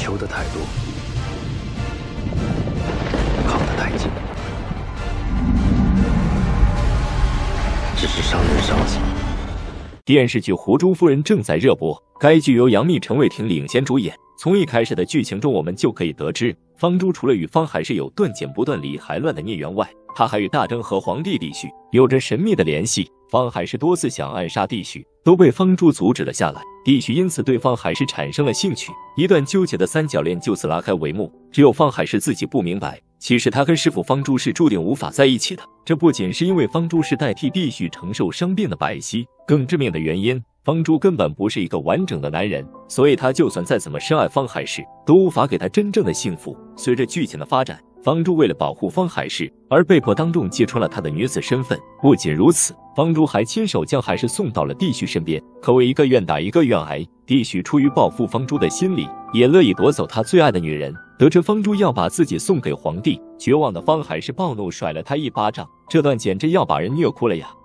求的太多，靠得太近，只是伤人伤己。 电视剧《湖中夫人》正在热播，该剧由杨幂、陈伟霆领衔主演。从一开始的剧情中，我们就可以得知，方珠除了与方海市有断剪不断、理还乱的孽缘外，他还与大征和皇帝帝婿有着神秘的联系。方海市多次想暗杀帝婿，都被方珠阻止了下来。帝婿因此对方海市产生了兴趣，一段纠结的三角恋就此拉开帷幕。只有方海市自己不明白，其实他跟师傅方珠是注定无法在一起的。这不仅是因为方珠是代替帝婿承受伤病的白皙，更致命的原因，方珠根本不是一个完整的男人，所以他就算再怎么深爱方海市，都无法给他真正的幸福。随着剧情的发展，方珠为了保护方海市而被迫当众揭穿了他的女子身份。不仅如此，方珠还亲手将海市送到了帝婿身边，可谓一个愿打一个愿挨。帝婿出于报复方珠的心理，也乐意夺走他最爱的女人。得知方珠要把自己送给皇帝，绝望的方海市暴怒甩了他一巴掌，这段简直要把人虐哭了呀！